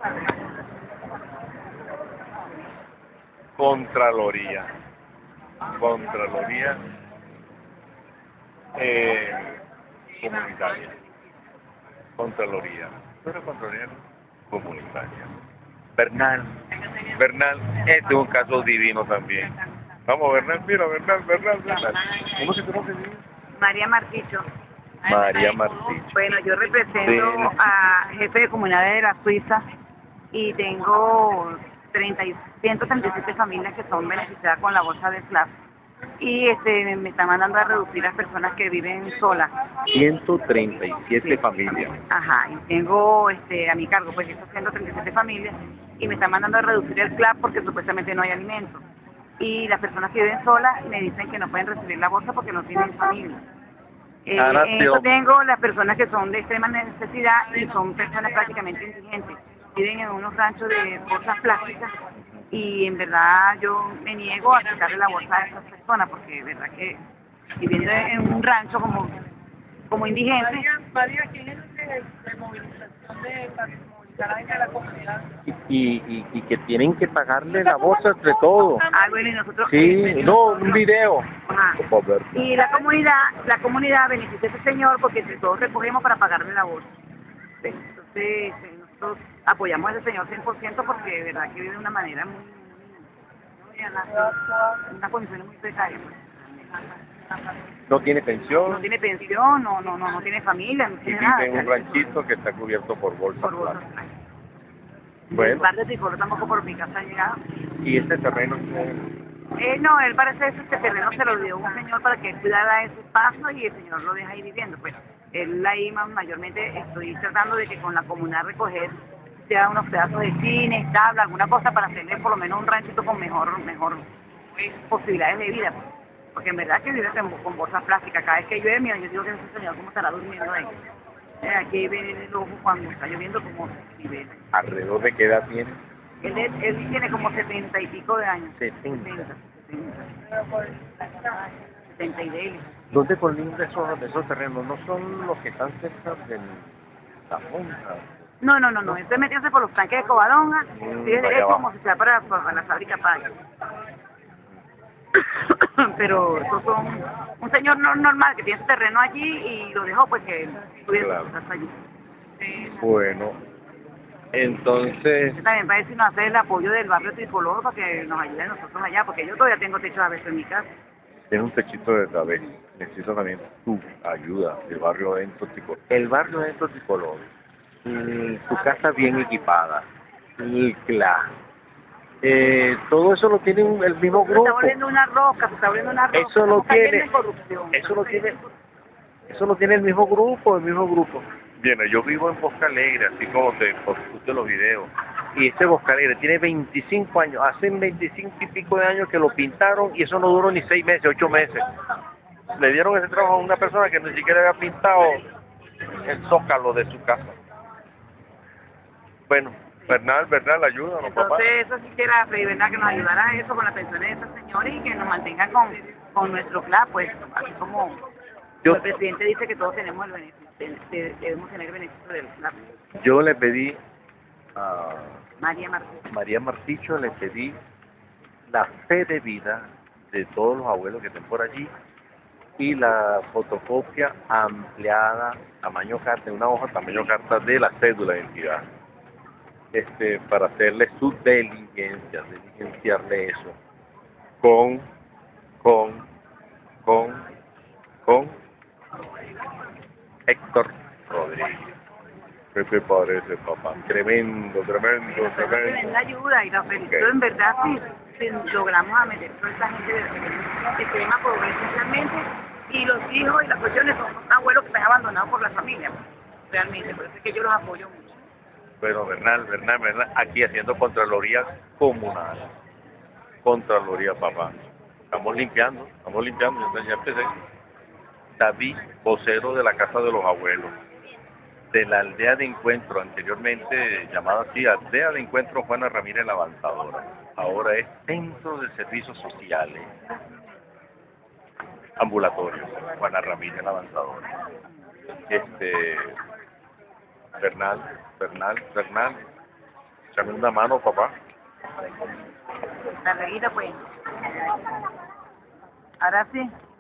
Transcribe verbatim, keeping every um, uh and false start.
Contraloría. Contraloría eh, comunitaria. Contraloría. ¿Tú eres Contraloría comunitaria? Bernal. Bernal, este es un caso divino también. Vamos, Bernal, mira, Bernal, Bernal, Bernal. ¿Cómo se conoce? María Marticho. María Marticho. Bueno, yo represento De- a jefe de comunidades de la Suiza y tengo treinta y- ciento treinta y siete familias que son beneficiadas con la bolsa de SLAP. Y este me están mandando a reducir las personas que viven solas. ciento treinta y siete Sí. familias. Ajá, y tengo este a mi cargo pues esas ciento treinta y siete familias y me están mandando a reducir el SLAP porque supuestamente no hay alimentos. Y las personas que viven solas me dicen que no pueden recibir la bolsa porque no tienen familia. Eh, Ahora en te eso op- tengo las personas que son de extrema necesidad y son personas prácticamente indigentes. Viven en unos ranchos de bolsas plásticas y en verdad yo me niego a quitarle la bolsa a esas personas porque de verdad que viviendo en un rancho como como indigente. María, María, ¿quién es el de, de movilización de para movilizar a la gente de la comunidad? Y, y, y que tienen que pagarle la bolsa entre todos. Ah, bueno, y nosotros... Sí, no, un video. Ajá. Por ver. Y la comunidad, la comunidad beneficia a ese señor porque entre todos recogemos para pagarle la bolsa. ¿Ves? Entonces, eh, nosotros apoyamos a ese señor cien por ciento porque de verdad que vive de una manera muy, muy, muy una condición muy precaria. Pues. No tiene No pensión tiene pensión, no, no, no, no tiene familia, no y tiene vive nada. en un ranchito que está cubierto por bolsa Por bolsa. plástica. El Bueno, bar de Tricolor tampoco por mi casa ha llegado. y este terreno eh, Eh, no, él parece que este terreno se lo dio un señor para que él cuidara ese espacio y el señor lo deja ahí viviendo. Pues él ahí ma- mayormente estoy tratando de que con la comunidad recoger sea unos pedazos de cine, tabla, alguna cosa para hacerle por lo menos un ranchito con mejor mejor pues, posibilidades de vida. Pues. Porque en verdad que vive con, con bolsas plásticas. Cada vez que llueve, mira, yo digo que ese señor cómo estará durmiendo ahí. Eh, aquí viene el ojo cuando está lloviendo como vive. alrededor de qué edad tiene. Él, es- él tiene como setenta y pico de años. setenta. setenta, setenta y seis. ¿Dónde colinda esos, esos terrenos? No son los que están cerca de la punta. No, no, no, no. Esto es metiéndose por los tanques de Covadonga, Mm, sigue allá derecho abajo. como si sea para, para la fábrica Paya. Pero esos son un señor no, normal que tiene su terreno allí y lo dejó pues que tuviera Claro. su casa allí. Bueno, entonces, Yo también para decirnos hacer el apoyo del barrio Tricolor para que nos ayude a nosotros allá, porque yo todavía tengo techo a veces en mi casa. tiene un techito de tabé. Necesito también tu ayuda del barrio Dentro Tricolor. El barrio Dentro Tricolor, mm, tu casa bien equipada, y claro. Eh, todo eso lo tiene un- el mismo Se está grupo. volviendo una roca, se está volviendo una roca. Eso lo Estamos cayendo tiene, en corrupción. eso lo tiene, eso lo tiene el mismo grupo, el mismo grupo. Bien, yo vivo en Bosque Alegre, así como te puse los videos. Y este Bosque Alegre tiene veinticinco años, hace veinticinco y pico de años que lo pintaron y eso no duró ni seis meses, ocho meses. Le dieron ese trabajo a una persona que ni siquiera había pintado el zócalo de su casa. Bueno, Bernal, Bernal, ayúdanos, papá. Entonces, eso sí que era pedir, ¿verdad? Que nos ayudara a eso con las pensiones de estos señores y que nos mantengan con, con nuestro club, pues, así como, Yo- como el presidente dice que todos tenemos el beneficio, de- de- debemos tener el beneficio del club. Yo le pedí a María Martín. María Marticho, le pedí la fe de vida de todos los abuelos que estén por allí y la fotocopia ampliada, tamaño carta, una hoja tamaño carta de la cédula de identidad, este, para hacerle su diligencia, diligenciarle eso, con, con, con, con Héctor Rodríguez. ¿Qué te parece, papá? Tremendo, tremendo, Tremenda tremendo. ayuda y la felicito Ok. en verdad si, si logramos a meter toda esa gente de de extrema pobreza especialmente y los hijos y las cuestiones son abuelos que están abandonados por la familia, pues, realmente, por eso es que yo los apoyo mucho. Pero Bernal, Bernal, Bernal, aquí haciendo Contraloría Comunal. Contraloría, papá. Estamos limpiando, estamos limpiando, ya ya empecé. David, vocero de la Casa de los Abuelos, de la aldea de encuentro, anteriormente llamada así, aldea de encuentro Juana Ramírez la Avanzadora. Ahora es Centro de Servicios Sociales, ambulatorio, Juana Ramírez la Avanzadora. Este, Bernal, Bernal, Bernal, Échame una mano, papá. La reguita, pues. Ahora sí.